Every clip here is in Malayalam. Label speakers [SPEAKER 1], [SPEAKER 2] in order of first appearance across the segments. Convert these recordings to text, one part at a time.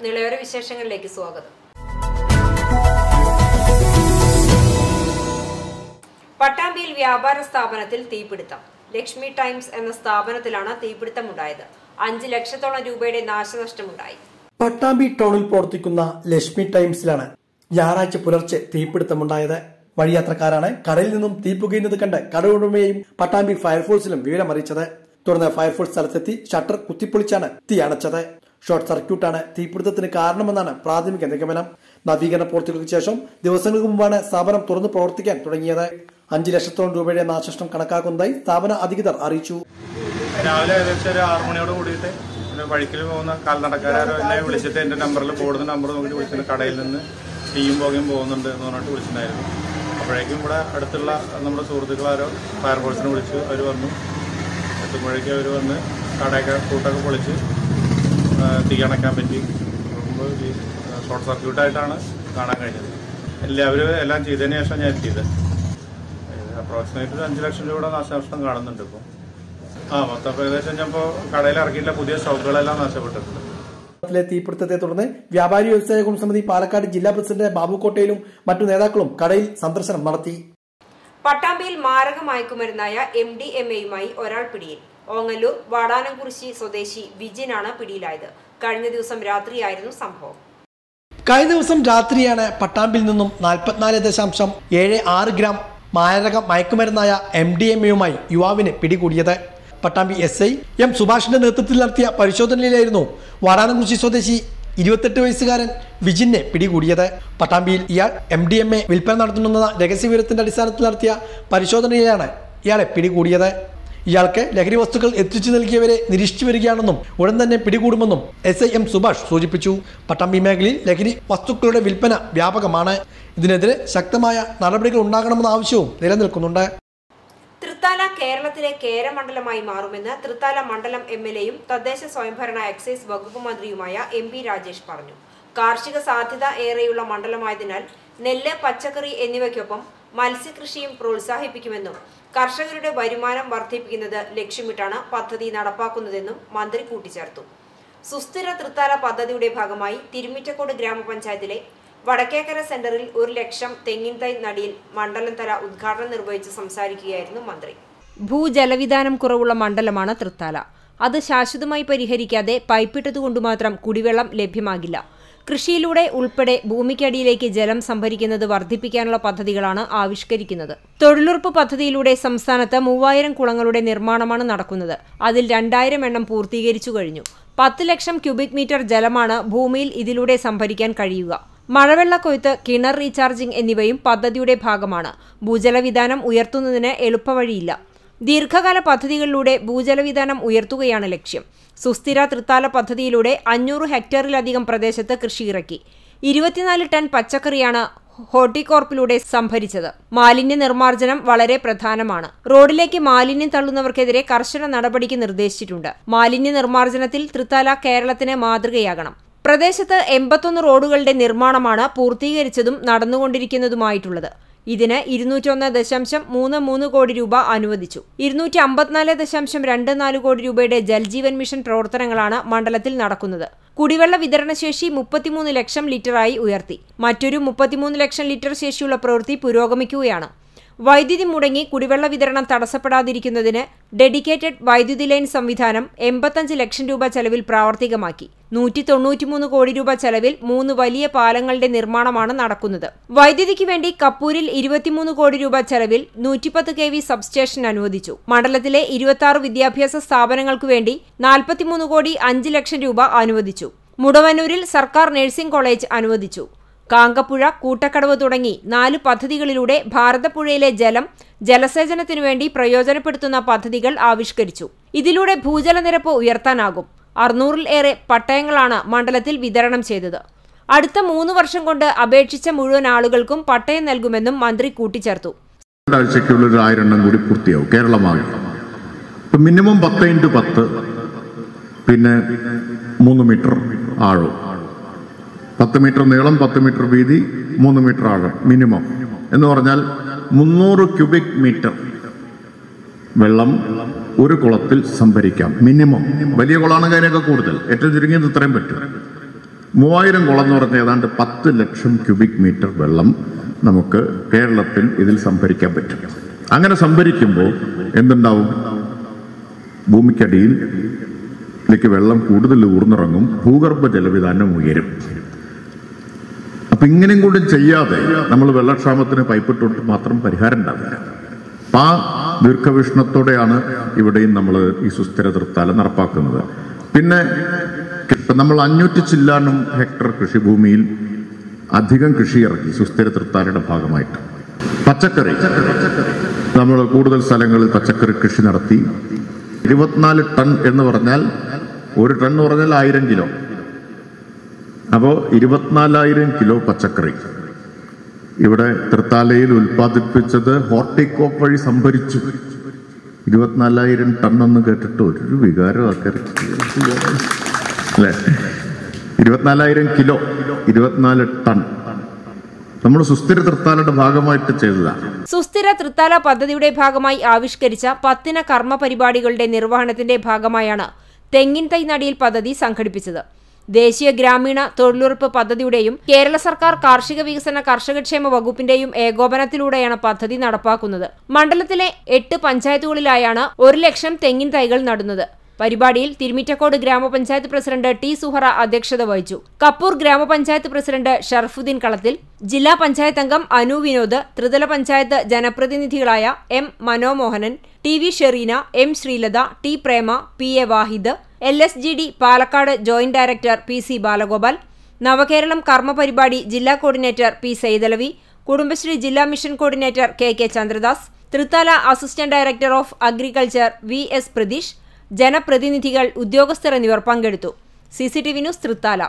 [SPEAKER 1] നിളയോര വിശേഷങ്ങളിലേക്ക് സ്വാഗതം. പട്ടാമ്പിയിൽ വ്യാപാര സ്ഥാപനത്തിൽ തീപിടുത്തം. ലക്ഷ്മി ടൈംസ് എന്ന സ്ഥാപനത്തിലാണ് തീപിടുത്തമുണ്ടായത്. 5 ലക്ഷത്തോളം രൂപയുടെ നാശനഷ്ടമുണ്ടായി.
[SPEAKER 2] പട്ടാമ്പി ടൗണിൽ പ്രവർത്തിക്കുന്ന ലക്ഷ്മി ടൈംസിലാണ് ഞായറാഴ്ച പുലർച്ചെ തീപിടുത്തമുണ്ടായത്. വഴിയാത്രക്കാരാണ് കടയിൽ നിന്നും തീ പുകയുന്നത് കണ്ട് കടയുടമയെയും പട്ടാമ്പി ഫയർഫോഴ്സിലും വിവരമറിയിച്ചത്. തുടർന്ന് ഫയർഫോഴ്സ് സ്ഥലത്തെത്തി ഷട്ടർ കുത്തിപ്പൊളിച്ചാണ് തീ അണച്ചത്. ഷോർട്ട് സർക്യൂട്ടാണ് തീപിടുത്തത്തിന് കാരണമെന്നാണ് പ്രാഥമിക നിഗമനം. നവീകരണ പ്രവൃത്തികൾക്ക് ശേഷം ദിവസങ്ങൾക്ക് മുമ്പാണ് സ്ഥാപനം തുറന്നു പ്രവർത്തിക്കാൻ തുടങ്ങിയത്. 5 ലക്ഷത്തോളം രൂപയുടെ നാശനഷ്ടം കണക്കാക്കുന്നതായി സ്ഥാപന അധികൃതർ അറിയിച്ചു.
[SPEAKER 3] രാവിലെ ഏകദേശം ഒരു 6 മണിയോട് കൂടിയിട്ട് വഴിക്കിൽ പോകുന്ന കാൽനടക്കാരോ എന്നെ വിളിച്ചിട്ട് എന്റെ നമ്പറിൽ ബോർഡിന് നമ്പർ നോക്കിയിട്ട് വിളിച്ചിട്ട് കടയിൽ നിന്ന് തീയും പുകയും പോകുന്നുണ്ട് എന്ന് പറഞ്ഞിട്ട് വിളിച്ചിട്ടുണ്ടായിരുന്നു. അപ്പോഴേക്കും ഇവിടെ അടുത്തുള്ള നമ്മുടെ സുഹൃത്തുക്കളാരോ ഫയർഫോഴ്സിനെ വിളിച്ച് അവർ വന്നു. എത്തുമ്പോഴേക്കും അവർ വന്ന് കടയൊക്കെ കൂട്ടൊക്കെ പൊളിച്ച് തീ അണയ്ക്കാൻ പറ്റി. ഷോർട്ട് സർക്യൂട്ടായിട്ടാണ് കാണാൻ കഴിഞ്ഞത്. എല്ലാവരും എല്ലാം ചെയ്തതിന് ശേഷം ഞാൻ എത്തിയത്. അപ്രോക്സിമേറ്റ് 5 ലക്ഷം രൂപയുടെ നാശനഷ്ടം കാണുന്നുണ്ട്. ഇപ്പോൾ മൊത്തം ഏകദേശം ഞാൻ ഇപ്പോൾ കടയിൽ ഇറക്കിയിട്ടുള്ള പുതിയ സ്റ്റോക്കുകളെല്ലാം നഷ്ടപ്പെട്ടിട്ടുണ്ട്.
[SPEAKER 2] തീപിടുത്തത്തെ തുടർന്ന് വ്യാപാരി വ്യവസായ സമിതി പാലക്കാട് ജില്ലാ പ്രസിഡന്റ് ബാബുക്കോട്ടയിലും മറ്റു നേതാക്കളും കടയിൽ സന്ദർശനം നടത്തി.
[SPEAKER 1] പട്ടാമ്പിയിൽ മാരക മയക്കുമരുന്നായ MDMAയുമായി ഒരാൾ പിടിയിൽ. ഓങ്ങല്ലൂർ വാടാനംകുറിശി സ്വദേശി വിജിനാണ് പിടിയിലായത്. കഴിഞ്ഞ ദിവസം രാത്രിയായിരുന്നു സംഭവം.
[SPEAKER 2] കഴിഞ്ഞ ദിവസം രാത്രിയാണ് പട്ടാമ്പിൽ നിന്നും 44.76 ഗ്രാം മാരക മയക്കുമരുന്നായ MDMAയുമായി യുവാവിനെ പിടികൂടിയത്. പട്ടാമ്പി SI M സുഭാഷിന്റെ നേതൃത്വത്തിൽ നടത്തിയ പരിശോധനയിലായിരുന്നു വാടാനംകുറിശി സ്വദേശി 28 വയസ്സുകാരൻ വിജിനെ പിടികൂടിയത്. പട്ടാമ്പിയിൽ ഇയാൾ MDMA വിൽപ്പന നടത്തുന്ന രഹസ്യവിവരത്തിന്റെ അടിസ്ഥാനത്തിൽ നടത്തിയ പരിശോധനയിലാണ് ഇയാളെ പിടികൂടിയത്. ഇയാൾക്ക് ലഹരി വസ്തുക്കൾ എത്തിച്ചു നൽകിയവരെ നിരീക്ഷിച്ചു വരികയാണെന്നും ഉടൻ തന്നെ പിടികൂടുമെന്നും SI M സുഭാഷ് സൂചിപ്പിച്ചു. പട്ടാമ്പി മേഖലയിൽ ലഹരി വസ്തുക്കളുടെ വിൽപ്പന വ്യാപകമാണ്. ഇതിനെതിരെ ശക്തമായ നടപടികൾ ഉണ്ടാകണമെന്ന ആവശ്യവും നിലനിൽക്കുന്നുണ്ട്.
[SPEAKER 1] തൃത്താല കേരളത്തിലെ കേരമണ്ഡലമായി മാറുമെന്ന് തൃത്താല മണ്ഡലം MLAയും തദ്ദേശ സ്വയംഭരണ എക്സൈസ് വകുപ്പ് മന്ത്രിയുമായ MP രാജേഷ് പറഞ്ഞു. കാർഷിക സാധ്യത ഏറെയുള്ള മണ്ഡലമായതിനാൽ നെല്ല്, പച്ചക്കറി എന്നിവയ്ക്കൊപ്പം മത്സ്യകൃഷിയും പ്രോത്സാഹിപ്പിക്കുമെന്നും കർഷകരുടെ വരുമാനം വർദ്ധിപ്പിക്കുന്നത് ലക്ഷ്യമിട്ടാണ് പദ്ധതി നടപ്പാക്കുന്നതെന്നും മന്ത്രി കൂട്ടിച്ചേർത്തു. സുസ്ഥിര തൃത്താല പദ്ധതിയുടെ ഭാഗമായി തിരുമിറ്റക്കോട് ഗ്രാമപഞ്ചായത്തിലെ വടക്കേക്കര സെന്ററിൽ 1 ലക്ഷം തെങ്ങിൻ തൈ നടിയിൽ മണ്ഡലം തല ഉദ്ഘാടനം നിർവഹിച്ച് സംസാരിക്കുകയായിരുന്നു മന്ത്രി. ഭൂജലവിധാനം കുറവുള്ള മണ്ഡലമാണ് തൃത്താല. അത് ശാശ്വതമായി പരിഹരിക്കാതെ പൈപ്പിട്ടതുകൊണ്ട് മാത്രം കുടിവെള്ളം ലഭ്യമാകില്ല. കൃഷിയിലൂടെ ഉൾപ്പെടെ ഭൂമിക്കടിയിലേക്ക് ജലം സംഭരിക്കുന്നത് വർദ്ധിപ്പിക്കാനുള്ള പദ്ധതികളാണ് ആവിഷ്കരിക്കുന്നത്. തൊഴിലുറപ്പ് പദ്ധതിയിലൂടെ സംസ്ഥാനത്ത് 3000 കുളങ്ങളുടെ നിർമ്മാണമാണ് നടക്കുന്നത്. അതിൽ 2000 എണ്ണം പൂർത്തീകരിച്ചു കഴിഞ്ഞു. 10 ലക്ഷം ക്യൂബിക് മീറ്റർ ജലമാണ് ഭൂമിയിൽ ഇതിലൂടെ സംഭരിക്കാൻ കഴിയുക. മഴവെള്ളക്കൊയ്ത്ത്, കിണർ റീചാർജിംഗ് എന്നിവയും പദ്ധതിയുടെ ഭാഗമാണ്. ഭൂജലവിധാനം ഉയർത്തുന്നതിന് എളുപ്പവഴിയില്ല. ദീർഘകാല പദ്ധതികളിലൂടെ ഭൂജലവിധാനം ഉയർത്തുകയാണ് ലക്ഷ്യം. സുസ്ഥിര തൃത്താല പദ്ധതിയിലൂടെ 500 ഹെക്ടറിലധികം പ്രദേശത്ത് കൃഷിയിറക്കി. 24 ടൺ പച്ചക്കറിയാണ് ഹോർട്ടികോർപ്പിലൂടെ സംഭരിച്ചത്. മാലിന്യ നിർമ്മാർജ്ജനം വളരെ പ്രധാനമാണ്. റോഡിലേക്ക് മാലിന്യം തള്ളുന്നവർക്കെതിരെ കർശന നടപടിക്ക് നിർദ്ദേശിച്ചിട്ടുണ്ട്. മാലിന്യ നിർമ്മാർജ്ജനത്തിൽ തൃത്താല കേരളത്തിന് മാതൃകയാകണം. പ്രദേശത്ത് 81 റോഡുകളുടെ നിർമ്മാണമാണ് പൂർത്തീകരിച്ചതും നടന്നുകൊണ്ടിരിക്കുന്നതുമായിട്ടുള്ളത്. ഇതിന് 201.33 കോടി രൂപ അനുവദിച്ചു. 254.24 കോടി രൂപയുടെ ജൽജീവൻ മിഷൻ പ്രവർത്തനങ്ങളാണ് മണ്ഡലത്തിൽ നടക്കുന്നത്. കുടിവെള്ള വിതരണശേഷി 33 ലക്ഷം ലിറ്ററായി ഉയർത്തി. മറ്റൊരു 33 ലക്ഷം ലിറ്റർ ശേഷിയുള്ള പ്രവൃത്തി പുരോഗമിക്കുകയാണ്. വൈദ്യുതി മുടങ്ങി കുടിവെള്ള വിതരണം തടസ്സപ്പെടാതിരിക്കുന്നതിന് ഡെഡിക്കേറ്റഡ് വൈദ്യുതി ലൈൻ സംവിധാനം 85 ലക്ഷം രൂപ ചെലവിൽ പ്രാവർത്തികമാക്കി. 193 കോടി രൂപ ചെലവിൽ 3 വലിയ പാലങ്ങളുടെ നിർമ്മാണമാണ് നടക്കുന്നത്. വൈദ്യുതിക്ക് വേണ്ടി കപ്പൂരിൽ 23 കോടി രൂപ ചെലവിൽ 110 kV സബ്സ്റ്റേഷൻ അനുവദിച്ചു. മണ്ഡലത്തിലെ 26 വിദ്യാഭ്യാസ സ്ഥാപനങ്ങൾക്കു വേണ്ടി 43 കോടി 5 ലക്ഷം രൂപ അനുവദിച്ചു. മുടവന്നൂരിൽ സർക്കാർ നഴ്സിംഗ് കോളേജ് അനുവദിച്ചു. കാങ്കപ്പുഴ, കൂട്ടക്കടവ് തുടങ്ങി 4 പദ്ധതികളിലൂടെ ഭാരതപ്പുഴയിലെ ജലം ജലസേചനത്തിനു വേണ്ടി പ്രയോജനപ്പെടുത്തുന്ന പദ്ധതികൾ ആവിഷ്കരിച്ചു. ഇതിലൂടെ ഭൂജലനിരപ്പ് ഉയർത്താനാകും. 600-ൽ ഏറെ പട്ടയങ്ങളാണ് മണ്ഡലത്തിൽ വിതരണം ചെയ്തത്. അടുത്ത 3 വർഷം കൊണ്ട് അപേക്ഷിച്ച മുഴുവൻ ആളുകൾക്കും പട്ടയം നൽകുമെന്നും മന്ത്രി കൂട്ടിച്ചേർത്തു.
[SPEAKER 4] ഒരാഴ്ചയ്ക്കുള്ളിൽ 1000 എണ്ണം കൂടി പൂർത്തിയാവും കേരളമാകെ. മിനിമം 10x10, പിന്നെ 3 മീറ്റർ ആഴം, 10 മീറ്റർ നീളം, 10 മീറ്റർ വീതി, 3 മീറ്റർ ആഴം മിനിമം എന്ന് പറഞ്ഞാൽ 300 ക്യൂബിക് മീറ്റർ വെള്ളം ഒരു കുളത്തിൽ സംഭരിക്കാം മിനിമം. വലിയ കുളമാണെങ്കിൽ അതിനൊക്കെ കൂടുതൽ, ഏറ്റവും ചുരുങ്ങിയത് ഇത്രയും പറ്റും. 3000 കുളം എന്ന് പറഞ്ഞാൽ ഏതാണ്ട് 10 ലക്ഷം ക്യൂബിക് മീറ്റർ വെള്ളം നമുക്ക് കേരളത്തിൽ ഇതിൽ സംഭരിക്കാൻ പറ്റും. അങ്ങനെ സംഭരിക്കുമ്പോൾ എന്തുണ്ടാവും? ഭൂമിക്കടിയിലേക്ക് വെള്ളം കൂടുതൽ ഊർന്നിറങ്ങും, ഭൂഗർഭ ജലവിധാനം ഉയരും. അപ്പൊ ഇങ്ങനെയും കൂടി ചെയ്യാതെ നമ്മൾ വെള്ളക്ഷാമത്തിന് പൈപ്പിട്ടിട്ട് മാത്രം പരിഹാരം ഉണ്ടാവില്ല. അപ്പൊ ആ ദീർഘവീക്ഷണത്തോടെയാണ് ഇവിടെയും നമ്മൾ ഈ സുസ്ഥിര തൃത്താല നടപ്പാക്കുന്നത്. പിന്നെ നമ്മൾ 500 ചില്ലാനും ഹെക്ടർ കൃഷിഭൂമിയിൽ അധികം കൃഷി ഇറക്കി സുസ്ഥിര തൃത്താലയുടെ ഭാഗമായിട്ട്. പച്ചക്കറി നമ്മൾ കൂടുതൽ സ്ഥലങ്ങളിൽ പച്ചക്കറി കൃഷി നടത്തി. 24 ടൺ എന്ന് പറഞ്ഞാൽ, ഒരു ടൺ എന്ന് പറഞ്ഞാൽ 1000 കിലോ. അപ്പോ 24,000 കിലോ പച്ചക്കറി ഇവിടെ തൃത്താലയിൽ ഉൽപ്പാദിപ്പിച്ചത് ഹോർട്ടികോപ്പ് വഴി സംഭരിച്ചു. 24,000 ടൺ എന്ന് കേട്ടിട്ട് ഒരു വികാരം ആൾക്കാർ അല്ലേ? 24,000 കിലോ, 24 ടൺ നമ്മൾ സുസ്ഥിര തൃത്താലയുടെ ഭാഗമായിട്ട് ചെയ്തതാണ്.
[SPEAKER 1] സുസ്ഥിര തൃത്താല പദ്ധതിയുടെ ഭാഗമായി ആവിഷ്കരിച്ച 10 കർമ്മ പരിപാടികളുടെ നിർവഹണത്തിന്റെ ഭാഗമായാണ് തെങ്ങിൻ തൈ നടീൽ പദ്ധതി സംഘടിപ്പിച്ചത്. ദേശീയ ഗ്രാമീണ തൊഴിലുറപ്പ് പദ്ധതിയുടെയും കേരള സർക്കാർ കാർഷിക വികസന കർഷകക്ഷേമ വകുപ്പിന്റെയും ഏകോപനത്തിലൂടെയാണ് പദ്ധതി നടപ്പാക്കുന്നത്. മണ്ഡലത്തിലെ 8 പഞ്ചായത്തുകളിലായാണ് 1 ലക്ഷം തെങ്ങിൻ തൈകൾ നടുന്നത്. പരിപാടിയിൽ തിരുമിറ്റക്കോട് ഗ്രാമപഞ്ചായത്ത് പ്രസിഡന്റ് ടി സുഹറ അധ്യക്ഷത വഹിച്ചു. കപ്പൂർ ഗ്രാമപഞ്ചായത്ത് പ്രസിഡന്റ് ഷർഫുദ്ദീൻ കളത്തിൽ, ജില്ലാ പഞ്ചായത്ത് അംഗം അനു വിനോദ്, ത്രിതല പഞ്ചായത്ത് ജനപ്രതിനിധികളായ M Manomohanan, T V Sherina, M Sreelatha, T Prema, P A Vahid, LSGD Palakkad joint director P C Balagopal, Navakeralam കർമ്മ പരിപാടി ജില്ലാ കോർഡിനേറ്റർ പി സൈദലവി, കുടുംബശ്രീ ജില്ലാ mission coordinator K Chandradas, Thrithala assistant director of agriculture VS Pratheesh, ജനപ്രതിനിധികൾ, ഉദ്യോഗസ്ഥർ എന്നിവർ പങ്കെടുത്തു. CCTV news, Thrithala.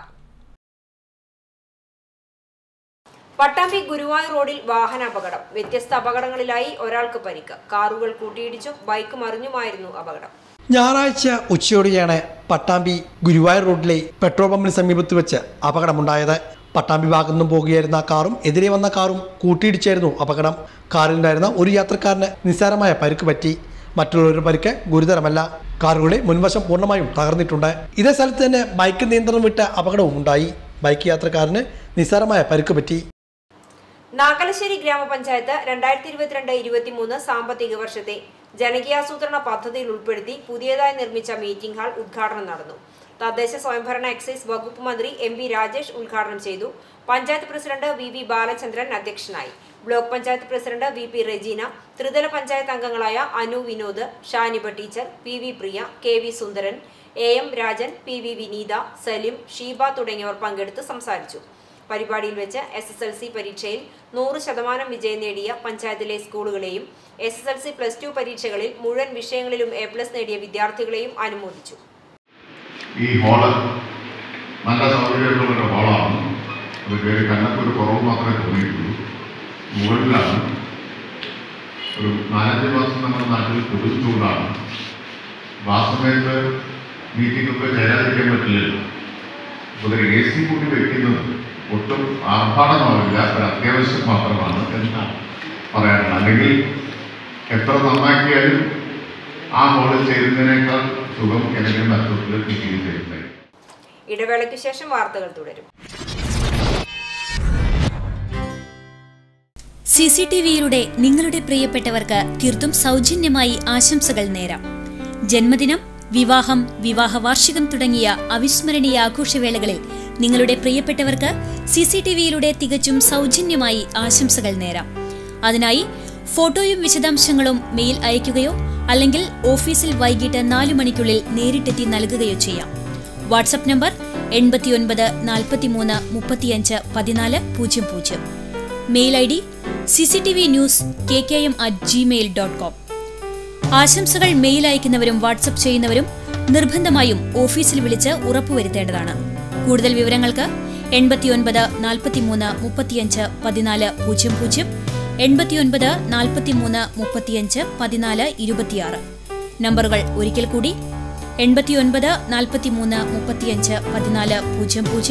[SPEAKER 1] പട്ടാമ്പി ഗുരുവായൂർ റോഡിൽ വാഹനാപകടം. വ്യത്യസ്ത അപകടങ്ങളിലായി ഒരാൾക്ക് പരിക്ക്. കാറുകൾ കൂട്ടിയിടിച്ചും ബൈക്ക് മറിഞ്ഞുമായിരുന്നു അപകടം.
[SPEAKER 2] ഞായറാഴ്ച ഉച്ചയോടെയാണ് പട്ടാമ്പി ഗുരുവായൂർ റോഡിലെ പെട്രോൾ പമ്പിന് സമീപത്ത് വെച്ച് അപകടമുണ്ടായത്. പട്ടാമ്പി ഭാഗത്തു നിന്നും പോകുകയായിരുന്ന കാറും എതിരെ വന്ന കാറും കൂട്ടിയിടിച്ചായിരുന്നു അപകടം. കാറിലുണ്ടായിരുന്ന ഒരു യാത്രക്കാരന് നിസ്സാരമായ പരിക്ക് പറ്റി. മറ്റുള്ളവരുടെ പരിക്ക് ഗുരുതരമല്ല. കാറുകളുടെ മുൻവശം പൂർണ്ണമായും തകർന്നിട്ടുണ്ട്. ഇതേ സ്ഥലത്ത് തന്നെ ബൈക്ക് നിയന്ത്രണം വിട്ട അപകടവും ഉണ്ടായി. ബൈക്ക് യാത്രക്കാരന് നിസ്സാരമായ പരിക്ക് പറ്റി.
[SPEAKER 1] നാഗലശ്ശേരി ഗ്രാമപഞ്ചായത്ത് 2022-23 സാമ്പത്തിക വർഷത്തെ ജനകീയാസൂത്രണ പദ്ധതിയിൽ ഉൾപ്പെടുത്തി പുതിയതായി നിർമ്മിച്ച മീറ്റിംഗ് ഹാൾ ഉദ്ഘാടനം നടന്നു. തദ്ദേശ സ്വയംഭരണ എക്സൈസ് വകുപ്പ് മന്ത്രി MP രാജേഷ് ഉദ്ഘാടനം ചെയ്തു. പഞ്ചായത്ത് പ്രസിഡന്റ് VV ബാലചന്ദ്രൻ അധ്യക്ഷനായി. Block panchayat president VP Rejeena, ത്രിതല പഞ്ചായത്ത് അംഗങ്ങളായ Anu Vinod, Shaniba teacher, PV Priya, KV Sundaran, AM Rajan, PV Vineetha, Salim, Sheeba തുടങ്ങിയവർ പങ്കെടുത്ത് സംസാരിച്ചു. പരിപാടിയിൽ വെച്ച് SSLC പരീക്ഷയിൽ 100% വിജയം നേടിയ പഞ്ചായത്തിലെ സ്കൂളുകളെയും SSLC+2 പരീക്ഷകളിൽ മുഴുവൻ വിഷയങ്ങളിലും A+ നേടിയ വിദ്യാർത്ഥികളെയും അനുമോദിച്ചു.
[SPEAKER 4] ഈ ഹാള് നല്ല സൗകര്യമുള്ള ഹാളാണ്. അത് കയറി കണ്ണൊരു കുറവ് മാത്രമേ തോന്നിയിട്ടുള്ളൂ. മുകളിലാണ്. ഒരു 4-5 മാസം നമ്മുടെ നാട്ടിൽ കൊടുത്തുകൊണ്ടാണ്. ആ സമയത്ത് മീറ്റിംഗൊക്കെ ചേരാതിരിക്കാൻ പറ്റില്ലല്ലോ. അപ്പോൾ AC കൂടി വയ്ക്കുന്നത് ഒട്ടും ആർഭാടമാവില്ല, ഒരു അത്യാവശ്യം മാത്രമാണ് എന്നാണ് പറയാനുള്ളത്. അല്ലെങ്കിൽ എത്ര നന്നാക്കിയാലും ആ ഹോളിൽ ചേരുന്നതിനേക്കാൾ സുഖം ഏതെങ്കിലും അർത്ഥത്തിൽ മീറ്റിംഗ് ചെയ്യുന്നത്.
[SPEAKER 1] ഇടവേളയ്ക്ക് ശേഷം വാർത്തകൾ തുടരും.
[SPEAKER 5] CCTVയിലൂടെ നിങ്ങളുടെ പ്രിയപ്പെട്ടവർക്ക് തീർത്തും സൗജന്യമായി ആശംസകൾ നേരാം. ജന്മദിനം, വിവാഹം, വിവാഹ വാർഷികം തുടങ്ങിയ അവിസ്മരണീയ ആഘോഷവേളകളിൽ നിങ്ങളുടെ പ്രിയപ്പെട്ടവർക്ക് CCTVയിലൂടെ തികച്ചും സൗജന്യമായി ആശംസകൾ നേരാം. അതിനായി ഫോട്ടോയും വിശദാംശങ്ങളും മെയിൽ അയയ്ക്കുകയോ അല്ലെങ്കിൽ ഓഫീസിൽ വൈകിട്ട് 4 മണിക്കുള്ളിൽ നേരിട്ടെത്തി നൽകുകയോ ചെയ്യാം. WhatsApp number 8943351400. Mail ID cctvnews@gmail.com. ആശംസകൾ മെയിൽ അയക്കുന്നവരും വാട്സ്ആപ്പ് ചെയ്യുന്നവരും നിർബന്ധമായും ഓഫീസിൽ വിളിച്ച് ഉറപ്പുവരുത്തേണ്ടതാണ്. കൂടുതൽ വിവരങ്ങൾക്ക് 8943351400, 8943351426. നമ്പറുകൾ ഒരിക്കൽ കൂടി 8943351400,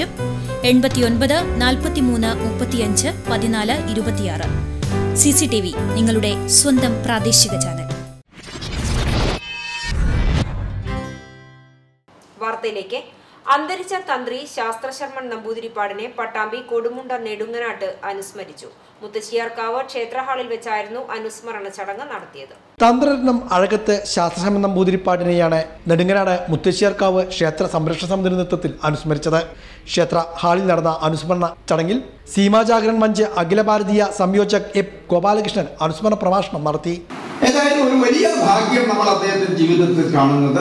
[SPEAKER 5] 8943351426. CCTV, നിങ്ങളുടെ സ്വന്തം പ്രാദേശിക ചാനൽ.
[SPEAKER 1] വാർത്തയിലേക്ക്. അന്തരിച്ച തന്ത്രി ശാസ്ത്രശർമ്മൻ നമ്പൂതിരിപ്പാടിനെ പട്ടാമ്പി കൊടുമുണ്ട നെടുങ്ങനാട്ട് അനുസ്മരിച്ചു. മുത്തശ്ശിയാർക്കാവ് ക്ഷേത്ര ഹാളിൽ വെച്ചായിരുന്നു അനുസ്മരണ ചടങ്ങ് നടത്തിയത്.
[SPEAKER 2] തന്ത്രരത്നം അഴകത്ത് ശാസ്ത്രശർമ്മൻ നമ്പൂതിരിപ്പാടിനെയാണ് നെടുങ്ങനാട് മുത്തശ്ശിയാർക്കാവ് ക്ഷേത്ര സംരക്ഷണ സമിതിയുടെ നേതൃത്വത്തിൽ അനുസ്മരിച്ചത്. ക്ഷേത്ര ഹാളിൽ നടന്ന അനുസ്മരണ ചടങ്ങിൽ സീമാജാഗരൺ Munch Akhila Bharatiya സംയോജക് A Gopalakrishnan അനുസ്മരണ പ്രഭാഷണം നടത്തി.
[SPEAKER 6] ഏതായാലും ഒരു വലിയ ഭാഗ്യം നമ്മൾ അദ്ദേഹത്തിന്റെ ജീവിതത്തിൽ കാണുന്നത്,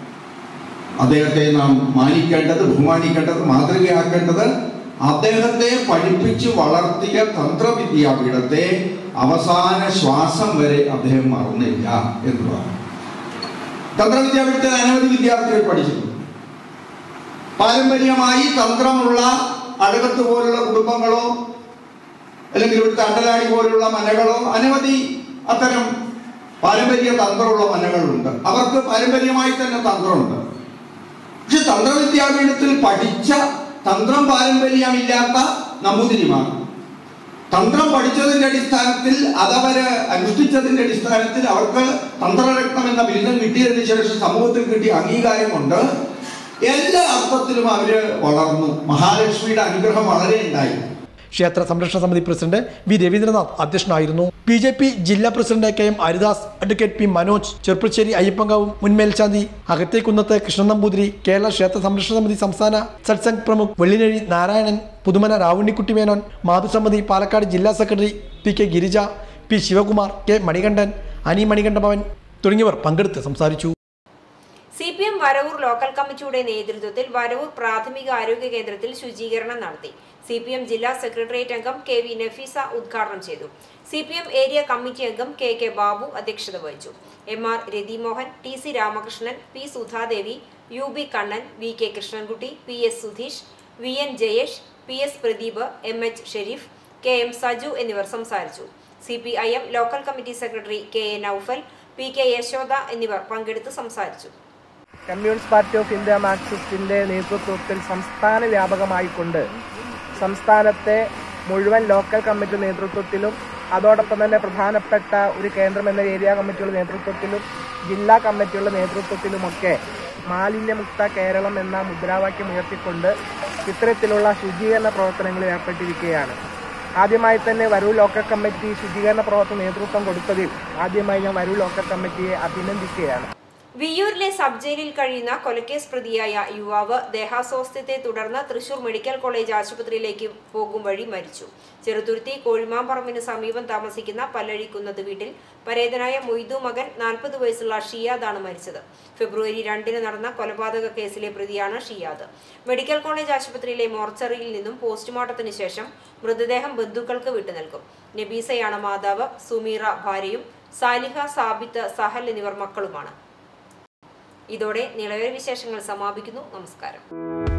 [SPEAKER 6] അദ്ദേഹത്തെ നാം മാനിക്കേണ്ടത്, ബഹുമാനിക്കേണ്ടത്, മാതൃകയാക്കേണ്ടത് അദ്ദേഹത്തെ പഠിപ്പിച്ചു വളർത്തിയ തന്ത്രവിദ്യാപീഠത്തെ അവസാന ശ്വാസം വരെ അദ്ദേഹം മറന്നില്ല എന്നുള്ളതാണ്. തന്ത്രവിദ്യാപീഠത്തിൽ അനവധി വിദ്യാർത്ഥികൾ പഠിച്ചിട്ടുണ്ട്. പാരമ്പര്യമായി തന്ത്രമുള്ള അഴകത്ത് പോലുള്ള കുടുംബങ്ങളോ അല്ലെങ്കിൽ ഇവിടുത്തെ അണ്ടലാടി പോലുള്ള മനകളോ അനവധി അത്തരം പാരമ്പര്യ തന്ത്രമുള്ള മനകളുണ്ട്. അവർക്ക് പാരമ്പര്യമായി തന്നെ തന്ത്രമുണ്ട്. പക്ഷെ തന്ത്രവിദ്യാപീഠത്തിൽ പഠിച്ച തന്ത്രം പാരമ്പര്യമില്ലാത്ത നമ്പൂതിരിമാർ തന്ത്രം പഠിച്ചതിന്റെ അടിസ്ഥാനത്തിൽ, അതവര് അനുഷ്ഠിച്ചതിന്റെ അടിസ്ഥാനത്തിൽ അവർക്ക് തന്ത്രരത്നം എന്ന ബിരുദം കിട്ടിയതിനു ശേഷം സമൂഹത്തിൽ കിട്ടിയ അംഗീകാരം കൊണ്ട് എല്ലാ അർത്ഥത്തിലും അവര് വളർന്നു. മഹാലക്ഷ്മിയുടെ അനുഗ്രഹം വളരെ ഉണ്ടായി.
[SPEAKER 2] ക്ഷേത്ര സംരക്ഷണ സമിതി പ്രസിഡന്റ് വി രവീന്ദ്രനാഥ് അധ്യക്ഷനായിരുന്നു. BJP ജില്ലാ president KM Haridas, advocate P Manoj, Cheruppassery Ayyappankavu മുൻ മേൽശാന്തി അകത്തേക്കുന്നത്ത് കൃഷ്ണൻ നമ്പൂതിരി, കേരള ക്ഷേത്ര സംരക്ഷണ സമിതി സംസ്ഥാന സത്സംഗ് പ്രമുഖ് വെള്ളിനഴി നാരായണൻ, പുതുമന രാവുണ്ണിക്കുട്ടി മേനോൻ, മാതൃസമിതി പാലക്കാട് ജില്ലാ secretary PK Girija, P Sivakumar, K Manikandan, Ani Manikantabhavan തുടങ്ങിയവർ പങ്കെടുത്ത് സംസാരിച്ചു.
[SPEAKER 1] CPM വരവൂർ ലോക്കൽ കമ്മിറ്റിയുടെ നേതൃത്വത്തിൽ വരവൂർ പ്രാഥമിക ആരോഗ്യ കേന്ദ്രത്തിൽ ശുചീകരണം നടത്തി. CPM ജില്ലാ സെക്രട്ടേറിയറ്റ് അംഗം KV നഫീസ ഉദ്ഘാടനം ചെയ്തു. CPM ഏരിയ കമ്മിറ്റി അംഗം KK ബാബു അധ്യക്ഷത വഹിച്ചു. MR Rathimohan, TC Ramakrishnan, P Sudha Devi, UB Kannan, VK Krishnankutty, PS Sudheesh, VN Jayesh, PS Pradeep, MH Sharif, KM Saju എന്നിവർ സംസാരിച്ചു. CPIM local committee secretary KA Noufal, PK Yashoda എന്നിവർ പങ്കെടുത്ത് സംസാരിച്ചു.
[SPEAKER 7] കമ്മ്യൂണിസ്റ്റ് പാർട്ടി ഓഫ് ഇന്ത്യ മാർക്സിസ്റ്റിൻ്റെ നേതൃത്വത്തിൽ സംസ്ഥാന വ്യാപകമായിക്കൊണ്ട് സംസ്ഥാനത്തെ മുഴുവൻ ലോക്കൽ കമ്മിറ്റി നേതൃത്വത്തിലും അതോടൊപ്പം തന്നെ പ്രധാനപ്പെട്ട ഒരു കേന്ദ്രം എന്ന ഏരിയ കമ്മിറ്റിയുടെ നേതൃത്വത്തിലും ജില്ലാ കമ്മിറ്റിയുടെ നേതൃത്വത്തിലുമൊക്കെ മാലിന്യമുക്ത കേരളം എന്ന മുദ്രാവാക്യം ഉയർത്തിക്കൊണ്ട് ഇത്തരത്തിലുള്ള ശുചീകരണ പ്രവർത്തനങ്ങളിൽ ഏർപ്പെട്ടിരിക്കുകയാണ്. ആദ്യമായി തന്നെ വരൂർ ലോക്കൽ കമ്മിറ്റി ശുചീകരണ പ്രവർത്തന നേതൃത്വം കൊടുത്തതിൽ ആദ്യമായി ഞാൻ വരൂർ ലോക്കൽ കമ്മിറ്റിയെ അഭിനന്ദിക്കുകയാണ്.
[SPEAKER 1] വിയ്യൂരിലെ സബ് ജയിലിൽ കഴിയുന്ന കൊലക്കേസ് പ്രതിയായ യുവാവ് ദേഹാസ്വാസ്ഥ്യത്തെ തുടർന്ന് തൃശൂർ മെഡിക്കൽ കോളേജ് ആശുപത്രിയിലേക്ക് പോകും വഴി മരിച്ചു. ചെറുതുരുത്തി കോഴിമാമ്പറമ്പിന് സമീപം താമസിക്കുന്ന പല്ലഴിക്കുന്നത് വീട്ടിൽ പരേതനായ മൊയ്തു മകൻ 40 വയസ്സുള്ള ഷിയാദാണ് മരിച്ചത്. ഫെബ്രുവരി 2 നടന്ന കൊലപാതക കേസിലെ പ്രതിയാണ് ഷിയാദ്. മെഡിക്കൽ കോളേജ് ആശുപത്രിയിലെ മോർച്ചറിയിൽ നിന്നും പോസ്റ്റ്മോർട്ടത്തിന് ശേഷം മൃതദേഹം ബന്ധുക്കൾക്ക് വിട്ടുനൽകും. നബീസയാണ് മാതാവ്, സുമീറ ഭാര്യയും, സാലിഹ, സാബിത്ത്, സഹൽ എന്നിവർ മക്കളുമാണ്. ഇതോടെ നിലവിലെ വിശേഷങ്ങൾ സമാപിക്കുന്നു. നമസ്കാരം.